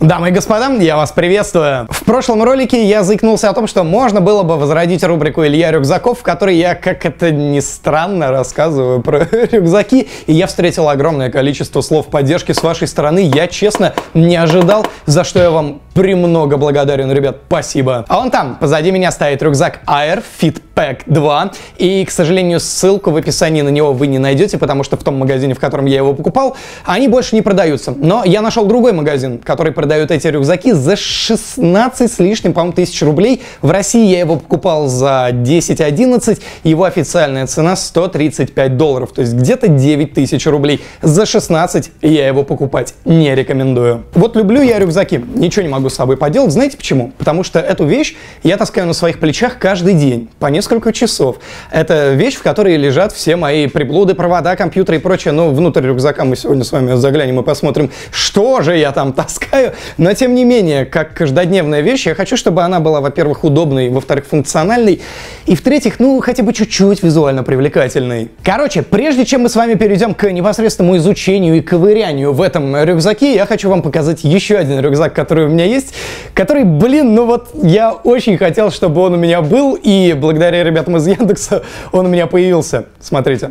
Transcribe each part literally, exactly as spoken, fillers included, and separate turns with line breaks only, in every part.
Дамы и господа, я вас приветствую. В прошлом ролике я заикнулся о том, что можно было бы возродить рубрику Илья Рюкзаков, в которой я, как это ни странно, рассказываю про рюкзаки, и я встретил огромное количество слов поддержки с вашей стороны. Я, честно, не ожидал, за что я вам премного благодарен, ребят, спасибо. А вон там, позади меня стоит рюкзак Air Fit Pack два, и, к сожалению, ссылку в описании на него вы не найдете, потому что в том магазине, в котором я его покупал, они больше не продаются. Но я нашел другой магазин, который продает эти рюкзаки за шестнадцать с лишним, по-моему, тысяч рублей. В России я его покупал за десять-одиннадцать, его официальная цена сто тридцать пять долларов, то есть где-то девять тысяч рублей. За шестнадцать я его покупать не рекомендую. Вот люблю я рюкзаки, ничего не могу с собой поделать. Знаете почему? Потому что эту вещь я таскаю на своих плечах каждый день, по несколько часов. Это вещь, в которой лежат все мои приблуды, провода, компьютеры и прочее. Но внутрь рюкзака мы сегодня с вами заглянем и посмотрим, что же я там таскаю. Но тем не менее, как каждодневная вещь, я хочу, чтобы она была, во-первых, удобной, во-вторых, функциональной, и в-третьих, ну, хотя бы чуть-чуть визуально привлекательной. Короче, прежде чем мы с вами перейдем к непосредственному изучению и ковырянию в этом рюкзаке, я хочу вам показать еще один рюкзак, который у меня есть, который, блин, ну вот я очень хотел, чтобы он у меня был, и благодаря ребятам из Яндекса он у меня появился. Смотрите.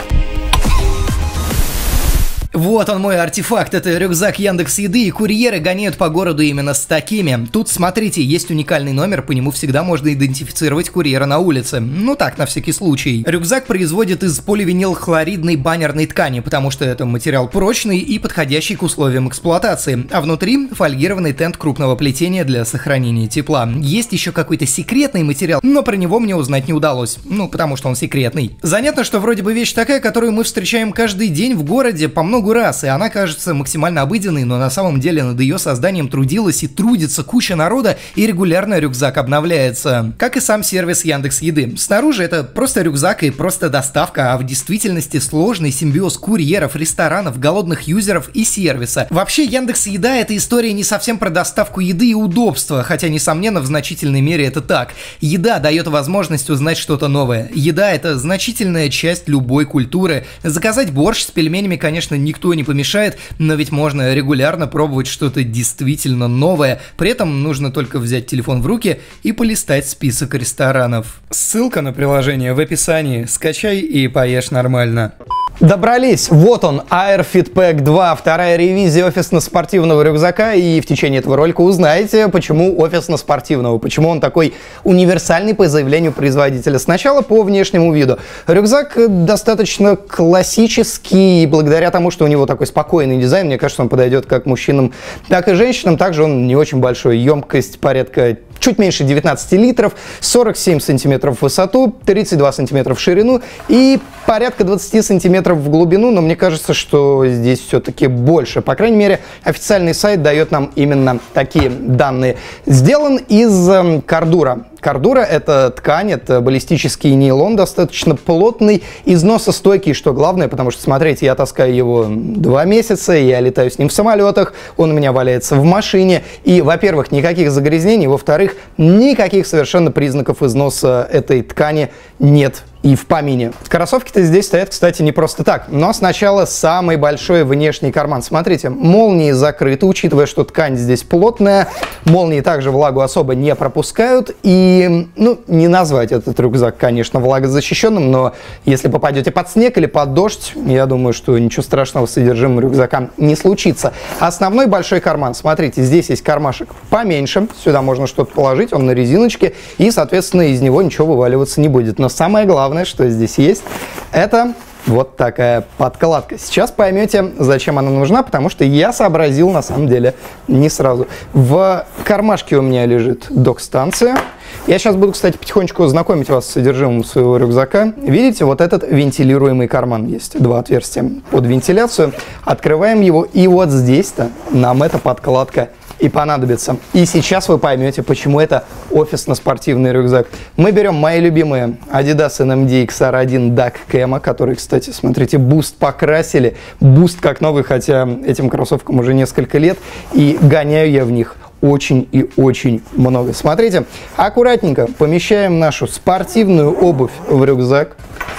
Вот он, мой артефакт, это рюкзак Яндекс.Еды, и курьеры гоняют по городу именно с такими. Тут, смотрите, есть уникальный номер, по нему всегда можно идентифицировать курьера на улице. Ну так, на всякий случай. Рюкзак производят из поливинилхлоридной баннерной ткани, потому что это материал прочный и подходящий к условиям эксплуатации. А внутри фольгированный тент крупного плетения для сохранения тепла. Есть еще какой-то секретный материал, но про него мне узнать не удалось. Ну, потому что он секретный. Занятно, что вроде бы вещь такая, которую мы встречаем каждый день в городе по много раз, и она кажется максимально обыденной, но на самом деле над ее созданием трудилась и трудится куча народа, и регулярно рюкзак обновляется. Как и сам сервис Яндекс.Еды. Снаружи это просто рюкзак и просто доставка, а в действительности сложный симбиоз курьеров, ресторанов, голодных юзеров и сервиса. Вообще Яндекс.Еда — это история не совсем про доставку еды и удобства, хотя, несомненно, в значительной мере это так. Еда дает возможность узнать что-то новое. Еда — это значительная часть любой культуры. Заказать борщ с пельменями, конечно, не Никто не помешает, но ведь можно регулярно пробовать что-то действительно новое. При этом нужно только взять телефон в руки и полистать список ресторанов. Ссылка на приложение в описании. Скачай и поешь нормально.
Добрались. Вот он, Air Fit Pack два, вторая ревизия офисно-спортивного рюкзака, и в течение этого ролика узнаете, почему офисно-спортивного, почему он такой универсальный по заявлению производителя. Сначала по внешнему виду. Рюкзак достаточно классический, благодаря тому, что у него такой спокойный дизайн, мне кажется, он подойдет как мужчинам, так и женщинам. Также он не очень большой, емкость порядка чуть меньше девятнадцати литров, сорок семь сантиметров в высоту, тридцать два сантиметра в ширину и порядка двадцати сантиметров в глубину, но мне кажется, что здесь все-таки больше. По крайней мере, официальный сайт дает нам именно такие данные. Сделан из э, кордура. Кордура — это ткань, это баллистический нейлон, достаточно плотный, износостойкий, что главное, потому что, смотрите, я таскаю его два месяца, я летаю с ним в самолетах, он у меня валяется в машине, и, во-первых, никаких загрязнений, во-вторых, никаких совершенно признаков износа этой ткани нет и в помине. Кроссовки-то здесь стоят, кстати, не просто так. Но сначала самый большой внешний карман. Смотрите, молнии закрыты, учитывая, что ткань здесь плотная. Молнии также влагу особо не пропускают. И, ну, не назвать этот рюкзак, конечно, влагозащищенным, но если попадете под снег или под дождь, я думаю, что ничего страшного с содержимым рюкзака не случится. Основной большой карман. Смотрите, здесь есть кармашек поменьше. Сюда можно что-то положить, он на резиночке. И, соответственно, из него ничего вываливаться не будет. Но самое главное, что здесь есть, это вот такая подкладка. Сейчас поймете, зачем она нужна, потому что я сообразил на самом деле не сразу. В кармашке у меня лежит док-станция. Я сейчас буду, кстати, потихонечку знакомить вас с содержимым своего рюкзака. Видите, вот этот вентилируемый карман есть. Два отверстия под вентиляцию. Открываем его, и вот здесь-то нам эта подкладка и понадобится. И сейчас вы поймете, почему это офисно-спортивный рюкзак. Мы берем мои любимые Adidas эн эм ди икс ар один Duck Camo, которые, кстати, смотрите, буст покрасили. Буст как новый, хотя этим кроссовкам уже несколько лет. И гоняю я в них очень и очень много. Смотрите, аккуратненько помещаем нашу спортивную обувь в рюкзак.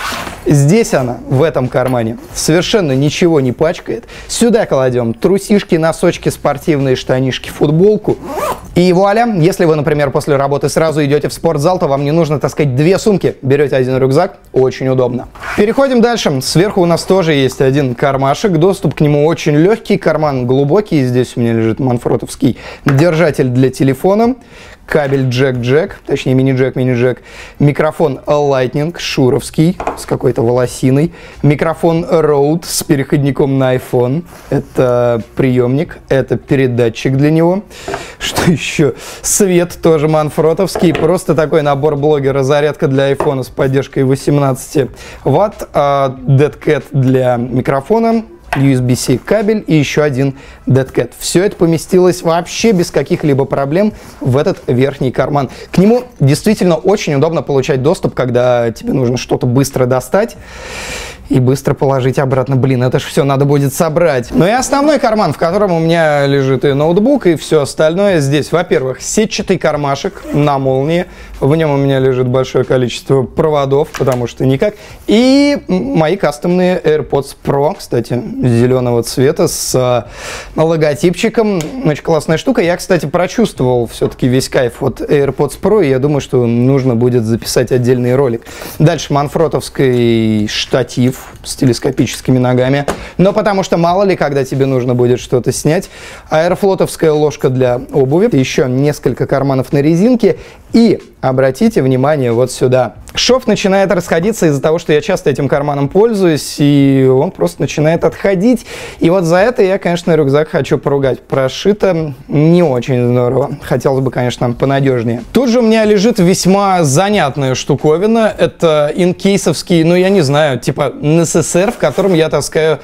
Здесь она, в этом кармане, совершенно ничего не пачкает. Сюда кладем трусишки, носочки, спортивные штанишки, футболку. И вуаля, если вы, например, после работы сразу идете в спортзал, то вам не нужно таскать две сумки. Берете один рюкзак, очень удобно. Переходим дальше. Сверху у нас тоже есть один кармашек. Доступ к нему очень легкий, карман глубокий. Здесь у меня лежит манфротовский держатель для телефона. Кабель джек-джек, точнее мини-джек, мини-джек. Микрофон Lightning, шуровский, с какой-то волосиной. Микрофон Rode с переходником на iPhone. Это приемник, это передатчик для него. Что еще? Свет тоже манфротовский. Просто такой набор блогера. Зарядка для iPhone с поддержкой восемнадцать ватт. Dead Cat для микрофона. ю эс би-C кабель и еще один Dead Cat. Все это поместилось вообще без каких-либо проблем в этот верхний карман. К нему действительно очень удобно получать доступ, когда тебе нужно что-то быстро достать и быстро положить обратно. Блин, это же все надо будет собрать. Ну и основной карман, в котором у меня лежит и ноутбук, и все остальное. Здесь, во-первых, сетчатый кармашек на молнии. В нем у меня лежит большое количество проводов, потому что никак. И мои кастомные AirPods Pro, кстати, зеленого цвета с логотипчиком. Очень классная штука. Я, кстати, прочувствовал все-таки весь кайф от AirPods Pro, и я думаю, что нужно будет записать отдельный ролик. Дальше манфротовский штатив с телескопическими ногами. Но потому что мало ли, когда тебе нужно будет что-то снять. Аэрофлотовская ложка для обуви. Еще несколько карманов на резинке. И обратите внимание вот сюда. Шов начинает расходиться из-за того, что я часто этим карманом пользуюсь, и он просто начинает отходить. И вот за это я, конечно, рюкзак хочу поругать. Прошито не очень здорово. Хотелось бы, конечно, понадежнее. Тут же у меня лежит весьма занятная штуковина. Это инкейсовский, ну я не знаю, типа эн эс эс эр, в котором я таскаю...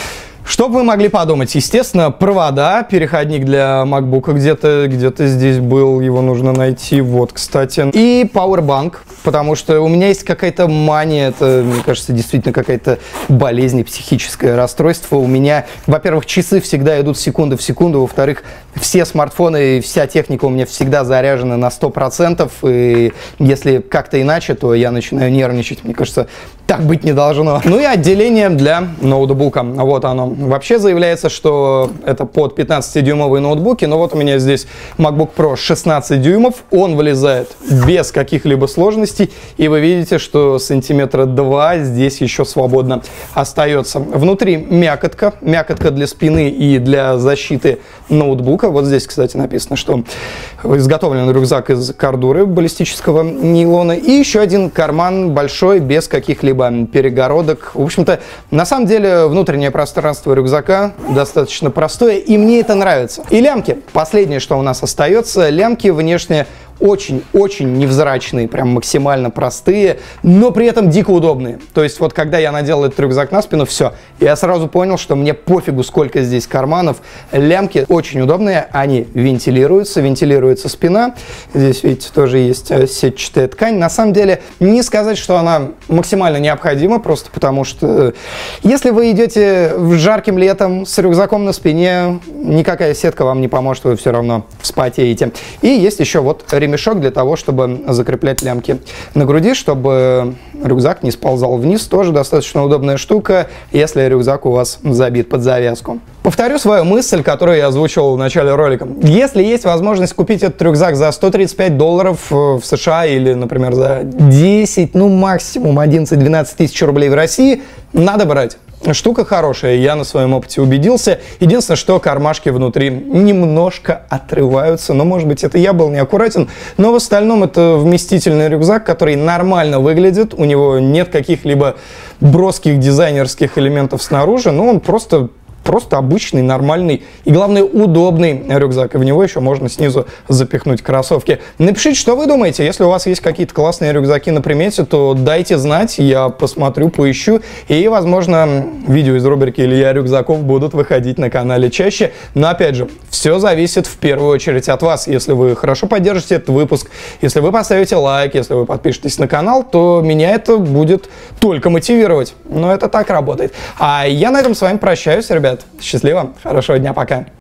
Что бы вы могли подумать? Естественно, провода, переходник для MacBook где-то где-то здесь был, его нужно найти, вот, кстати. И Powerbank, потому что у меня есть какая-то мания, это, мне кажется, действительно какая-то болезнь, психическое расстройство. У меня, во-первых, часы всегда идут секунды в секунду, во-вторых, все смартфоны и вся техника у меня всегда заряжена на сто процентов, и если как-то иначе, то я начинаю нервничать. Мне кажется, так быть не должно. Ну и отделение для ноутбука, вот оно. Вообще заявляется, что это под пятнадцатидюймовые ноутбуки, но вот у меня здесь MacBook Pro шестнадцать дюймов, он влезает без каких-либо сложностей, и вы видите, что сантиметра два здесь еще свободно остается. Внутри мякотка, мякотка для спины и для защиты ноутбука. Вот здесь, кстати, написано, что изготовлен рюкзак из кордуры баллистического нейлона, и еще один карман большой, без каких-либо перегородок. В общем-то, на самом деле, внутреннее пространство рюкзака достаточно простое, и мне это нравится. И лямки. Последнее, что у нас остается, лямки внешне очень-очень невзрачные, прям максимально простые, но при этом дико удобные. То есть вот когда я надел этот рюкзак на спину, все, я сразу понял, что мне пофигу, сколько здесь карманов. Лямки очень удобные, они вентилируются, вентилируется спина. Здесь, видите, тоже есть сетчатая ткань. На самом деле, не сказать, что она максимально необходима, просто потому что если вы идете в жарким летом с рюкзаком на спине, никакая сетка вам не поможет, вы все равно вспотеете. И есть еще вот ремешок для того, чтобы закреплять лямки на груди, чтобы рюкзак не сползал вниз. Тоже достаточно удобная штука, если рюкзак у вас забит под завязку. Повторю свою мысль, которую я озвучивал в начале ролика. Если есть возможность купить этот рюкзак за сто тридцать пять долларов в США или, например, за десять, ну максимум одиннадцать-двенадцать тысяч рублей в России, надо брать. Штука хорошая, я на своем опыте убедился. Единственное, что кармашки внутри немножко отрываются, но, может быть, это я был неаккуратен. Но в остальном это вместительный рюкзак, который нормально выглядит. У него нет каких-либо броских дизайнерских элементов снаружи, но он просто... Просто обычный, нормальный и, главное, удобный рюкзак. И в него еще можно снизу запихнуть кроссовки. Напишите, что вы думаете. Если у вас есть какие-то классные рюкзаки на примете, то дайте знать, я посмотрю, поищу. И, возможно, видео из рубрики «Илья Рюкзаков» будут выходить на канале чаще. Но, опять же, все зависит в первую очередь от вас. Если вы хорошо поддержите этот выпуск, если вы поставите лайк, если вы подпишетесь на канал, то меня это будет только мотивировать. Но это так работает. А я на этом с вами прощаюсь, ребят. Счастливо, хорошего дня, пока.